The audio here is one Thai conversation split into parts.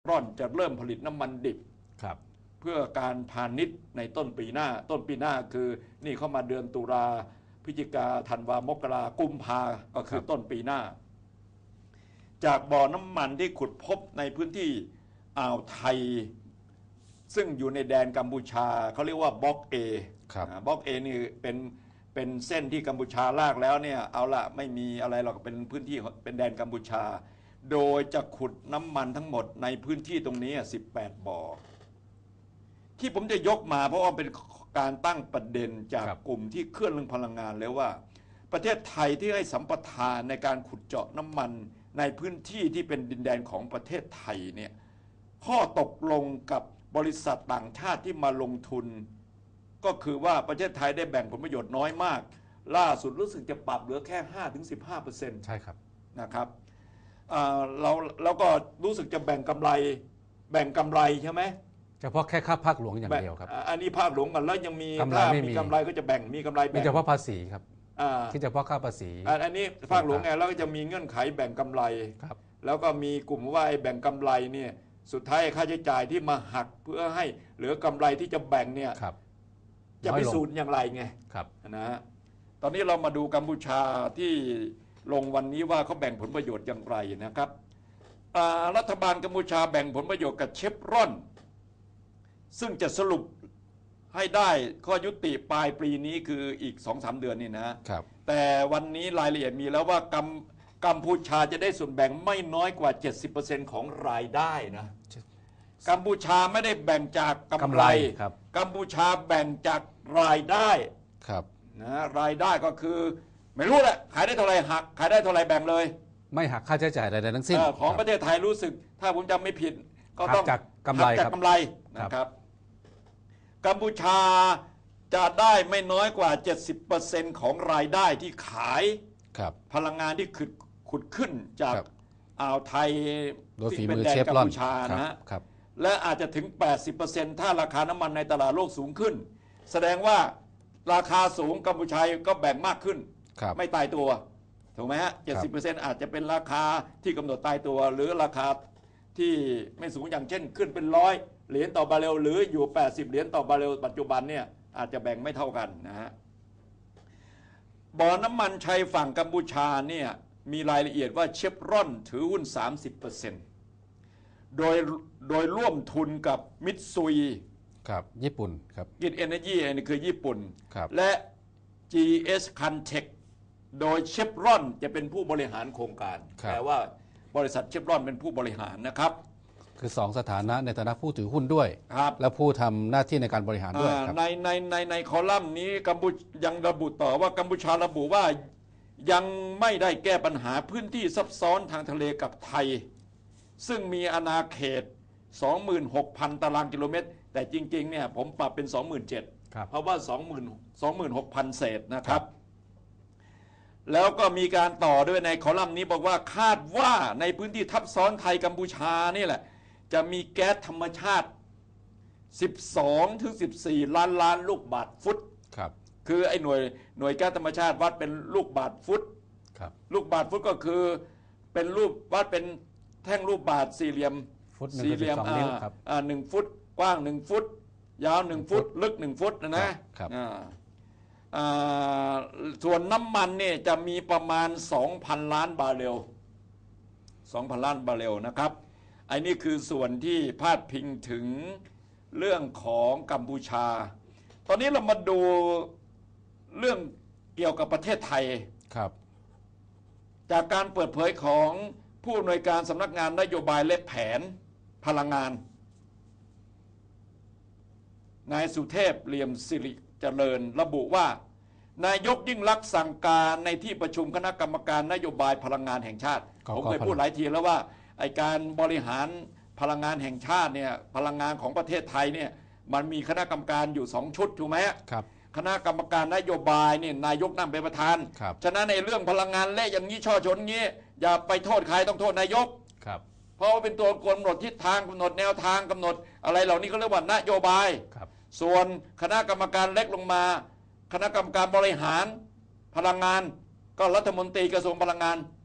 ร่อนจะเริ่มผลิตน้ำมันดิบครับเพื่อการพาณิชย์ในต้นปีหน้าคือนี่เข้ามาเดือนตุลาพฤศจิกาธันวามกรากุมภาก็คือต้นปีหน้าจากบ่อน้ำมันที่ขุดพบในพื้นที่อ่าวไทยซึ่งอยู่ในแดนกัมพูชาเขาเรียกว่าบล็อกเอบล็อกเอนี่เป็นเส้นที่กัมพูชาลากแล้วเนี่ยเอาละไม่มีอะไรหรอกเป็นพื้นที่เป็นแดนกัมพูชาโดยจะขุดน้ำมันทั้งหมดในพื้นที่ตรงนี้18บ่อที่ผมจะยกมาเพราะว่าเป็นการตั้งประเด็นจากกลุ่มที่เคลื่อนเรื่องพลังงานแล้วว่าประเทศไทยที่ให้สัมปทานในการขุดเจาะน้ำมันในพื้นที่ที่เป็นดินแดนของประเทศไทยเนี่ยข้อตกลงกับบริษัทต่างชาติที่มาลงทุนก็คือว่าประเทศไทยได้แบ่งผลประโยชน์น้อยมากล่าสุดรู้สึกจะปรับเหลือแค่ 5-15% ใช่ครับนะครับเราก็รู้สึกจะแบ่งกำไรใช่ไหมเฉพาะแค่ค่าภาคหลวงอย่างเดียวครับอันนี้ภาคหลวงกันแล้วยังมีกำไรไม่มีกำไรก็จะแบ่งมีกำไรแบ่งเฉพาะภาษีครับที่เฉพาะค่าภาษีอันนี้ภาคหลวงไงแล้วก็จะมีเงื่อนไขแบ่งกำไรแล้วก็มีกลุ่มว่าแบ่งกำไรเนี่ยสุดท้ายค่าใช้จ่ายที่มาหักเพื่อให้เหลือกำไรที่จะแบ่งเนี่ยจะพิสูจน์อย่างไรไงนะตอนนี้เรามาดูกัมพูชาที่ลงวันนี้ว่าเขาแบ่งผลประโยชน์อย่างไรนะครับรัฐบาลกัมพูชาแบ่งผลประโยชน์กับเชฟรอนซึ่งจะสรุปให้ได้ข้อยุติปลายปีนี้คืออีก 2-3 เดือนนี่นะครับแต่วันนี้รายละเอียดมีแล้วว่ากัมพูชาจะได้ส่วนแบ่งไม่น้อยกว่า 70% ของรายได้นะกัมพูชาไม่ได้แบ่งจากกำไรกัมพูชาแบ่งจากรายได้นะรายได้ก็คือไม่รู้แหละขายได้เท่าไรหักขายได้เท่าไรแบ่งเลยไม่หักค่าใช้จ่ายใดๆทั้งสิ้นของประเทศไทยรู้สึกถ้าผมจำไม่ผิดก็ต้องจากกำไรนะครับกัมพูชาจะได้ไม่น้อยกว่า 70% ของรายได้ที่ขายพลังงานที่ขุดขึ้นจากอ่าวไทยที่เป็นแดนกัมพูชานะและอาจจะถึง 80% ถ้าราคาน้ำมันในตลาดโลกสูงขึ้นแสดงว่าราคาสูงกัมพูชาก็แบ่งมากขึ้นไม่ตายตัวถูกไหมฮะ 70% อาจจะเป็นราคาที่กำหนดตายตัวหรือราคาที่ไม่สูงอย่างเช่นขึ้นเป็น100 เหรียญต่อบาร์เรลหรืออยู่80 เหรียญต่อบาร์เรลปัจจุบันเนี่ยอาจจะแบ่งไม่เท่ากันนะฮะบ่อน้ำมันชายฝั่งกัมพูชาเนี่ยมีรายละเอียดว่าเชฟรอนถือหุ้น 30% โดยร่วมทุนกับมิตซุยญี่ปุ่นครับกิจเอเนจีอันนี้คือญี่ปุ่นและ GS Cantech โดยเชฟรอนจะเป็นผู้บริหารโครงการแปลว่าบริษัทเชฟรอนเป็นผู้บริหารนะครับคือ2สถานะในฐานะผู้ถือหุ้นด้วยและผู้ทำหน้าที่ในการบริหารด้วยในคอลัมน์นี้กัมพูชายังระบุต่อว่ากัมพูชาระบุว่ายังไม่ได้แก้ปัญหาพื้นที่ซับซ้อนทางทะเลกับไทยซึ่งมีอาณาเขต 26,000 ตารางกิโลเมตรแต่จริงๆเนี่ยผมปรับเป็น 27,000 เพราะว่า 26,000 เศษนะครับแล้วก็มีการต่อด้วยในคอลัมน์นี้บอกว่าคาดว่าในพื้นที่ทับซ้อนไทยกัมพูชานี่แหละจะมีแก๊สธรรมชาติ 12-14 ล้านลูกบาศก์ฟุตคือไอ้หน่วยแก๊สธรรมชาติวัดเป็นลูกบาศก์ฟุตลูกบาศก์ฟุตก็คือเป็นรูปวัดเป็นแท่งรูปบาศก์สี่เหลี่ยม1 ฟุตกว้าง1 ฟุตยาว1 ฟุตลึก1 ฟุตนะส่วนน้ำมันเนี่ยจะมีประมาณ 2,000 ล้านบาร์เรล 2,000 ล้านบาร์เรลนะครับไอ้นี่คือส่วนที่พาดพิงถึงเรื่องของกัมพูชาตอนนี้เรามาดูเรื่องเกี่ยวกับประเทศไทยจากการเปิดเผยของผู้อำนวยการสำนักงานนโยบายและแผนพลังงานนายสุเทพเหลี่ยมสิริเจริญระบุว่านายกยิ่งลักษณ์สั่งการในที่ประชุมคณะกรรมการนโยบายพลังงานแห่งชาติผมเคยพูดหลายทีแล้วว่าไอการบริหารพลังงานแห่งชาติเนี่ยพลังงานของประเทศไทยเนี่ยมันมีคณะกรรมการอยู่2 ชุดถูกไหมครับคณะกรรมการนโยบายเนี่ยนายกนั่งเป็นประธานฉะนั้นในเรื่องพลังงานและอย่างนี้ช่อชนงี้อย่าไปโทษใครต้องโทษนายกเพราะว่าเป็นตัวกำหนดทิศทางกำหนดแนวทางกำหนดอะไรเหล่านี้เขาเรียกว่านโยบายส่วนคณะกรรมการเล็กลงมาคณะกรรมการบริหารพลังงานก็รัฐมนตรีกระทรวงพลังงาน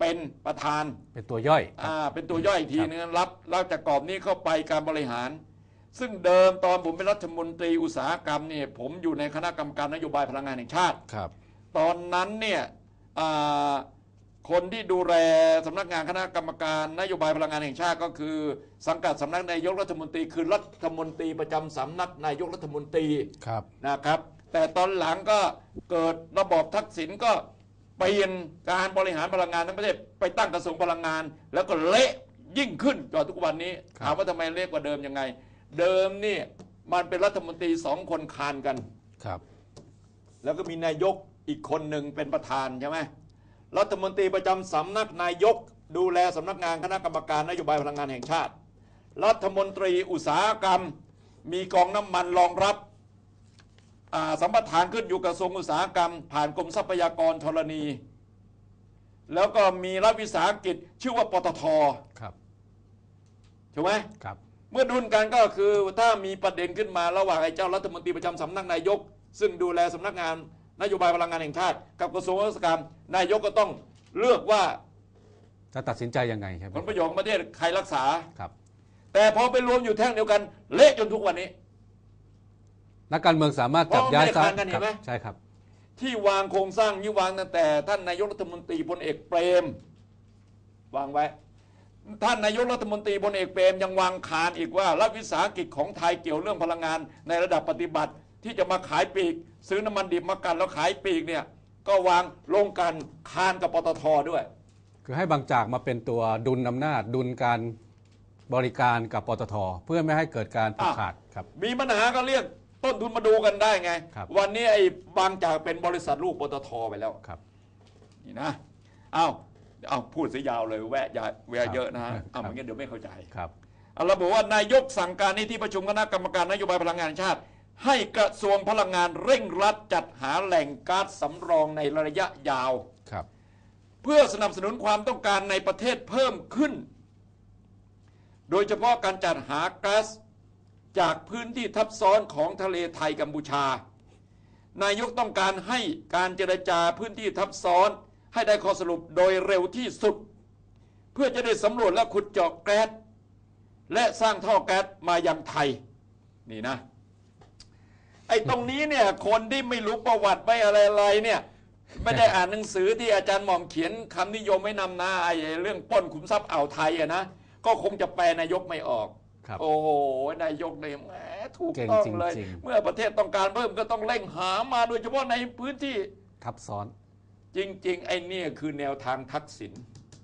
เป็นประธานเป็นตัวย่อยเป็นตัวย่อยอีกทีนึงรับจากกรอบนี้เข้าไปการบริหาร ซึ่งเดิมตอนผมเป็นรัฐมนตรีอุตสาหกรรมเนี่ยผมอยู่ในคณะกรรมการนโยบายพลังงานแห่งชาติตอนนั้นเนี่ยคนที่ดูแลสำนักงานคณะกรรมการนโยบายพลังงานแห่งชาติก็คือสังกัดสำนักนายกรัฐมนตรีคือรัฐมนตรีประจำสำนักนายกรัฐมนตรีนะครับแต่ตอนหลังก็เกิดระบอบทักษิณก็เปลี่ยนการบริหารพลังงานทั้งประเทศไปตั้งกระทรวงพลังงานแล้วก็เละยิ่งขึ้นจนทุกวันนี้ถามว่าทำไมเละกว่าเดิมยังไงเดิมนี่มันเป็นรัฐมนตรี2 คนคานกันแล้วก็มีนายกอีกคนหนึ่งเป็นประธานใช่ไหมรัฐมนตรีประจำสำนักนายกดูแลสำนักงานคณะกรรมการนโยบายพลังงานแห่งชาติรัฐมนตรีอุตสาหกรรมมีกองน้ำมันรองรับสัมปทานขึ้นอยู่กระทรวงอุตสาหกรรมผ่านกรมทรัพยากรธรณีแล้วก็มีรัฐวิสาหกิจชื่อว่าปตท.ใช่ไหมเมื่อดุลกันก็คือถ้ามีประเด็นขึ้นมาระหว่างไอ้เจ้ารัฐมนตรีประจำสำนักนายกซึ่งดูแลสำนักงานนโยบายพลังงานแห่งชาติกับกระทรวงอุตสาหกรรมนายกก็ต้องเลือกว่าจะตัดสินใจยังไงครับผลประโยชน์ของประเทศใครรักษาแต่พอไปรวมอยู่แท่งเดียวกันเละจนทุกวันนี้นักการเมืองสามารถจับย้ายซ้ายกันเห็นไหมใช่ครับที่วางโครงสร้างนี้วางตั้งแต่ท่านนายกรัฐมนตรีพลเอกเปรมวางไว้ท่านนายกรัฐมนตรีพลเอกเปรมยังวางคานอีกว่ารัฐวิสาหกิจของไทยเกี่ยวเรื่องพลังงานในระดับปฏิบัติที่จะมาขายปลีกซื้อน้ำมันดิบมากันแล้วขายปลีกเนี่ยก็วางลงกันคานกับปตท.ด้วยคือให้บางจากมาเป็นตัวดุลอำนาจดุลการบริการกับปตท.เพื่อไม่ให้เกิดการผูกขาดครับมีปัญหาก็เรียกต้นทุนมาดูกันได้ไงวันนี้ไอ้บางจากเป็นบริษัทลูกปตท.ไปแล้วนี่นะเอาพูดซะยาวเลยแวะเยอะนะไม่งั้นเดี๋ยวไม่เข้าใจระบุว่านายกสั่งการที่ประชุมคณะกรรมการนโยบายพลังงานแห่งชาติให้กระทรวงพลังงานเร่งรัดจัดหาแหล่งก๊าซสำรองในระยะยาวเพื่อสนับสนุนความต้องการในประเทศเพิ่มขึ้นโดยเฉพาะการจัดหาก๊าซจากพื้นที่ทับซ้อนของทะเลไทยกัมพูชานายกต้องการให้การเจรจาพื้นที่ทับซ้อนให้ได้ข้อสรุปโดยเร็วที่สุดเพื่อจะได้สำรวจและขุดเจาะแก๊สและสร้างท่อแก๊สมายังไทยนี่นะไอ้ตรงนี้เนี่ยคนที่ไม่รู้ประวัติไม่อะไรเนี่ยไม่ได้อ่านหนังสือที่อาจารย์หม่อมเขียนคำนิยมไว้นำหน้าไอ้เรื่องปล้นขุมทรัพย์อ่าวไทยนะก็คงจะแปลนายกไม่ออกโอ้โหนายกเนี่ยแหมถูกต้องเลยเมื่อประเทศต้องการเพิ่มก็ต้องเร่งหามาโดยเฉพาะในพื้นที่ทับซ้อนจริงๆไอ้นี่คือแนวทางทักษิณ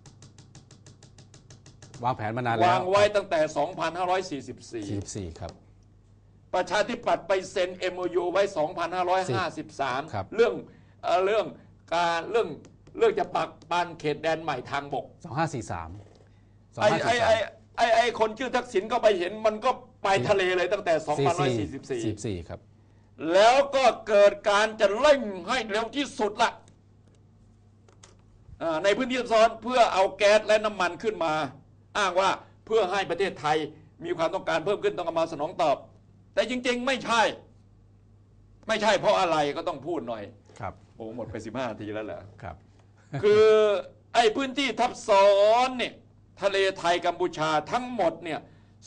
วางแผนมานานแล้ววางไว้ตั้งแต่ 2544 ครับประชาธิปัตย์ไปเซ็น MOU ไว้ 2553 เรื่องจะปักปันเขตแดนใหม่ทางบก 2543 ไอ้คนชื่อทักษิณก็ไปเห็นมันก็ไปทะเลเลยตั้งแต่ 2544 ครับแล้วก็เกิดการจะเร่งให้เร็วที่สุดละในพื้นที่ซ้อนเพื่อเอาแก๊สและน้ำมันขึ้นมาอ้างว่าเพื่อให้ประเทศไทยมีความต้องการเพิ่มขึ้นต้องมาสนองตอบแต่จริงๆไม่ใช่เพราะอะไรก็ต้องพูดหน่อยครับโอ้หมดไป15 นาทีแล้วแหละครับคือไอ้พื้นที่ทับซ้อนเนี่ยทะเลไทยกัมพูชาทั้งหมดเนี่ย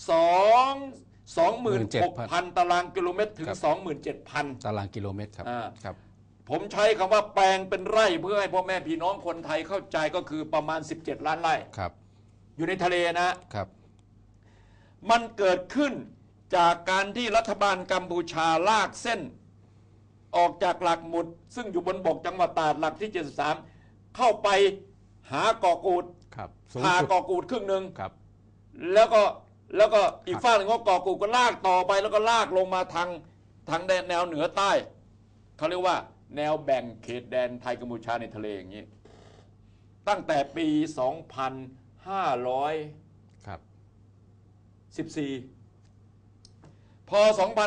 26,000 ตารางกิโลเมตรถึง 27,000 ตารางกิโลเมตรครับผมใช้คำว่าแปลงเป็นไร่เพื่อให้พ่อแม่พี่น้องคนไทยเข้าใจก็คือประมาณ17 ล้านไร่อยู่ในทะเลนะครับมันเกิดขึ้นจากการที่รัฐบาลกัมพูชาลากเส้นออกจากหลักหมุดซึ่งอยู่บนบกจังหวัดตราดหลักที่73เข้าไปหาเกาะกูดพาเกาะกูดครึ่งหนึ่งแล้วก็อีกฝั่งหนึ่งก็เกาะกูดก็ลากต่อไปแล้วก็ลากลงมาทางแนวเหนือใต้เขาเรียกว่าแนวแบ่งเขตแดนไทยกัมพูชาในทะเลอย่างนี้ตั้งแต่ปี 2514 พอ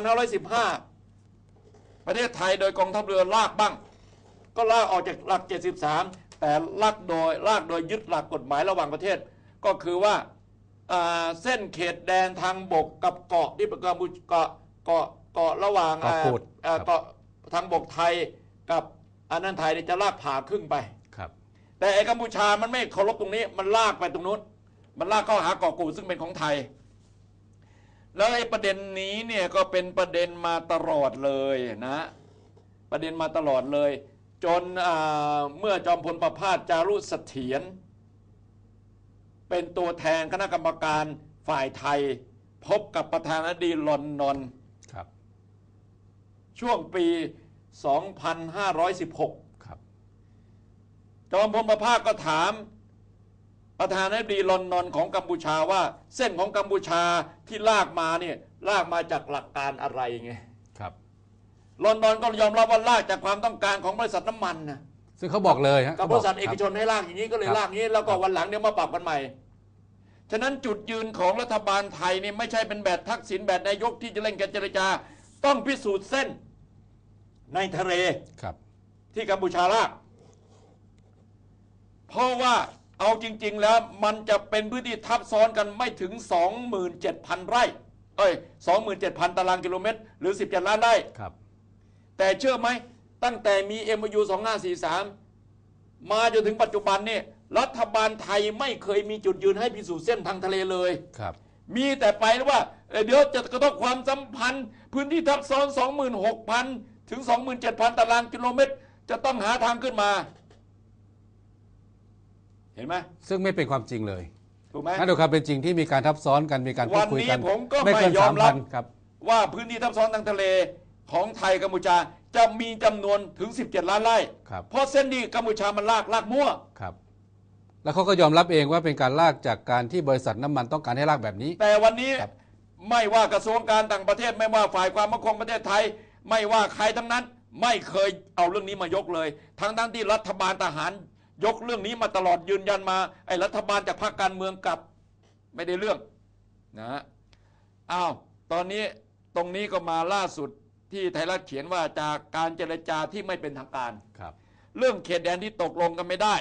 2515 ประเทศไทยโดยกองทัพเรือลากบ้างก็ลากออกจากหลัก 73 แต่ลากโดยยึดหลักกฎหมายระหว่างประเทศก็คือว่าเส้นเขตแดนทางบกกับเกาะที่เป็นเกาะระหว่างเกาะทางบกไทยกับอันนั้นไทยจะลากผ่าครึ่งไปแต่ไอ้กัมพูชามันไม่เคารพตรงนี้มันลากไปตรงนู้นมันลากเข้าหาเกาะกูดซึ่งเป็นของไทยแล้วไอ้ประเด็นนี้เนี่ยก็เป็นประเด็นมาตลอดเลยนะประเด็นมาตลอดเลยจนเมื่อจอมพลประภาสจารุเสถียรเป็นตัวแทนคณะกรรมการฝ่ายไทยพบกับประธานาธิบดีลอนดอนครับช่วงปี 2516 ครับจอมพลประภาสก็ถามประธานาธิบดีลอนดอนของกัมพูชาว่าเส้นของกัมพูชาที่ลากมาเนี่ยลากมาจากหลักการอะไรไงครับลอนดอนก็ยอมรับว่าลากจากความต้องการของบริษัทน้ำมันนะซึ่งเขาบอกเลยฮะกับบริษัทเอกชนให้ลากอย่างนี้ก็เลยลากนี้แล้วก็วันหลังเดี๋ยวมาปรับกันใหม่ฉะนั้นจุดยืนของรัฐบาลไทยนี่ไม่ใช่เป็นแบบทักษิณแบบนายกที่จะเล่นกันเจรจาต้องพิสูจน์เส้นในทะเลที่กัมพูชาลากเพราะว่าเอาจริงๆแล้วมันจะเป็นพื้นที่ทับซ้อนกันไม่ถึง 27,000 ไร่27,000 ตารางกิโลเมตรหรือ17 ล้านไร่แต่เชื่อไหมตั้งแต่มี MOU 2543มาจนถึงปัจจุบันนี่รัฐบาลไทยไม่เคยมีจุดยืนให้พิสูจน์เส้นทางทะเลเลยมีแต่ไปว่าเดี๋ยวจะกระทบความสัมพันธ์พื้นที่ทับซ้อน 26,000 ถึง 27,000 ตารางกิโลเมตรจะต้องหาทางขึ้นมาเห็นไหมซึ่งไม่เป็นความจริงเลยถูกไหมนั่นคือความเป็นจริงที่มีการทับซ้อนกันมีการพูดคุยกันวันนี้ผมก็ไม่ยอมรับว่าพื้นที่ทับซ้อนทางทะเลของไทยกัมพูชาจะมีจำนวนถึง17 ล้านไร่เพราะเส้นนี้กัมพูชามันลากมั่วครับแล้วเขาก็ยอมรับเองว่าเป็นการลากจากการที่บริษัทน้ำมันต้องการให้ลากแบบนี้แต่วันนี้ไม่ว่ากระทรวงการต่างประเทศไม่ว่าฝ่ายความมั่นคงประเทศไทยไม่ว่าใครทั้งนั้นไม่เคยเอาเรื่องนี้มายกเลยทั้งที่รัฐบาลทหารยกเรื่องนี้มาตลอดยืนยันมาไอ้รัฐบาลจากพรรคการเมืองกลับไม่ได้เรื่องนะอ้าวตอนนี้ตรงนี้ก็มาล่าสุดที่ไทยรัฐเขียนว่าจากการเจรจาที่ไม่เป็นทางการเรื่องเขตแดนที่ตกลงกันไม่ได้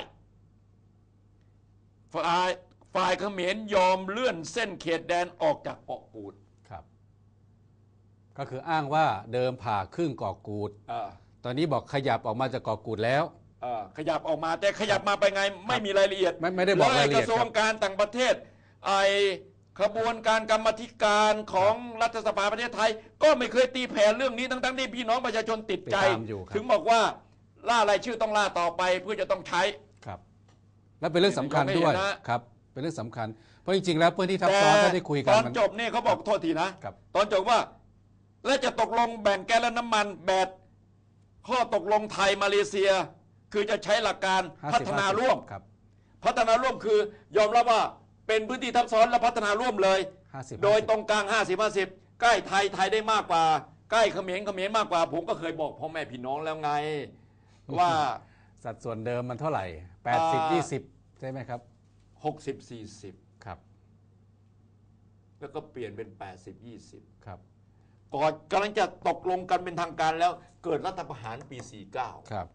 ฝ่ายเขมรยอมเลื่อนเส้นเขตแดนออกจากเกาะกูดก็คืออ้างว่าเดิมผ่าครึ่งเกาะกูดตอนนี้บอกขยับออกมาจากเกาะกูดแล้วขยับออกมาแต่ขยับมาไปไงไม่มีรายละเอียดไม่ได้บอกรายละเอียดกระทรวงการต่างประเทศขบวนการกรรมาธิการของรัฐสภาประเทศไทยก็ไม่เคยตีแผ่เรื่องนี้ทั้งที่พี่น้องประชาชนติดใจถึงบอกว่าล่ารายชื่อต้องล่าต่อไปเพื่อจะต้องใช้ครับและเป็นเรื่องสำคัญด้วยครับเป็นเรื่องสำคัญเพราะจริงๆแล้วเพื่อนที่ทับซ้อนถ้าได้คุยกันตอนจบนี่เขาบอกโทษทีนะตอนจบว่าและจะตกลงแบ่งแก๊สและน้ำมันแบบข้อตกลงไทยมาเลเซียคือจะใช้หลักการพัฒนาร่วมพัฒนาร่วมคือยอมรับว่าเป็นพื้นที่ทับซ้อนและพัฒนาร่วมเลยโดยตรงกลาง50-50ใกล้ไทยได้มากกว่าใกล้เขมรมากกว่าผมก็เคยบอกพ่อแม่พี่น้องแล้วไงว่าสัดส่วนเดิมมันเท่าไหร่80-20ใช่ไหมครับ 60-40 ครับแล้วก็เปลี่ยนเป็น80-20 ครับก่อนกำลังจะตกลงกันเป็นทางการแล้วเกิดรัฐประหารปี49 ครับ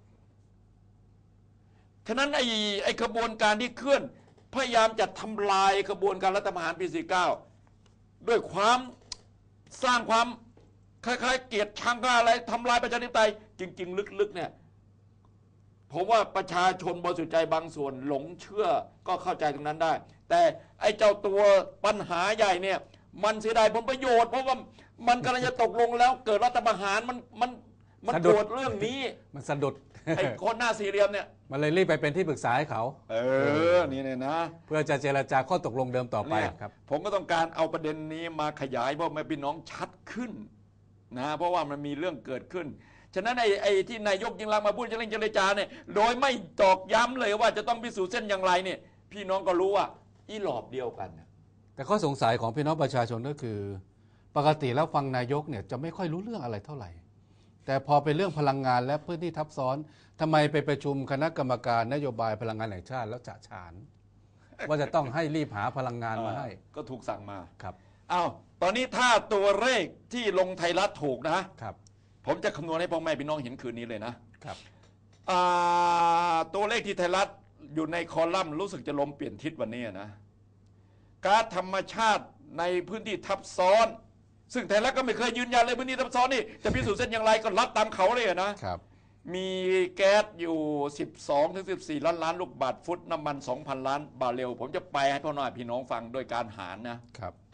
ฉะนั้นไอ้ขบวนการที่เคลื่อนพยายามจะทำลายขบวนการรัฐประหารปี49ด้วยความสร้างความคล้ายๆเกียรติชังอะไรทำลายประชาธิปไตยจริงๆลึกๆเนี่ยผมว่าประชาชนบริสุทธิ์ใจบางส่วนหลงเชื่อก็เข้าใจตรงนั้นได้แต่ไอ้เจ้าตัวปัญหาใหญ่เนี่ยมันเสียดายผลประโยชน์เพราะว่ามันกำลังจะตกลงแล้วเกิดรัฐประหารมันโกรธเรื่องนี้มันสะดุดไอ้คนหน้าสี่เหลี่ยมเนี่ยมันเลยรีบไปเป็นที่ปรึกษาให้เขานี่เนี่ยนะเพื่อจะเจรจาข้อตกลงเดิมต่อไปครับผมก็ต้องการเอาประเด็นนี้มาขยายเพราะแม่พี่น้องชัดขึ้นนะเพราะว่ามันมีเรื่องเกิดขึ้นฉะนั้นไอ้ที่นายกยิ่งลักษณ์มาพูดเรื่องเจรจาเนี่ยโดยไม่ตอกย้ำเลยว่าจะต้องพิสูจน์เส้นอย่างไรเนี่ยพี่น้องก็รู้ว่าอีหลอบเดียวกันแต่ข้อสงสัยของพี่น้องประชาชนก็คือปกติแล้วฟังนายกเนี่ยจะไม่ค่อยรู้เรื่องอะไรเท่าไหร่แต่พอเป็นเรื่องพลังงานและพื้นที่ทับซ้อนทำไมไปประชุมคณะกรรมการนโยบายพลังงานแห่งชาติแล้วจะฉานว่าจะต้องให้รีบหาพลังงานมาให้ก็ถูกสั่งมาครับอ้าวตอนนี้ถ้าตัวเลขที่ลงไทยรัฐถูกนะครับผมจะคำนวณให้พ่อแม่พี่น้องเห็นคืนนี้เลยนะครับตัวเลขที่ไทยรัฐอยู่ในคอลัมน์รู้สึกจะลมเปลี่ยนทิศวันนี้นะก๊าซธรรมชาติในพื้นที่ทับซ้อนซึ่งไทยรัฐก็ไม่เคยยืนยันเลยพื้นที่ทับซ้อนนี่จะพิสูจน์เส้นอย่างไรก็รับตามเขาเลยนะครับมีแก๊สอยู่ 12-14 ล้านล้านลูกบาศก์ฟุตน้ำมัน 2,000 ล้านบาร์เรลผมจะแปลให้พ่อหน่อยพี่น้องฟังโดยการหารนะครับ